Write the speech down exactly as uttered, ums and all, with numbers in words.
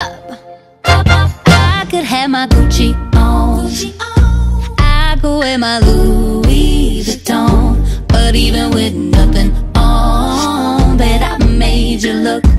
I could have my Gucci on, I could wear my Louis Vuitton, but even with nothing on, bet I made you look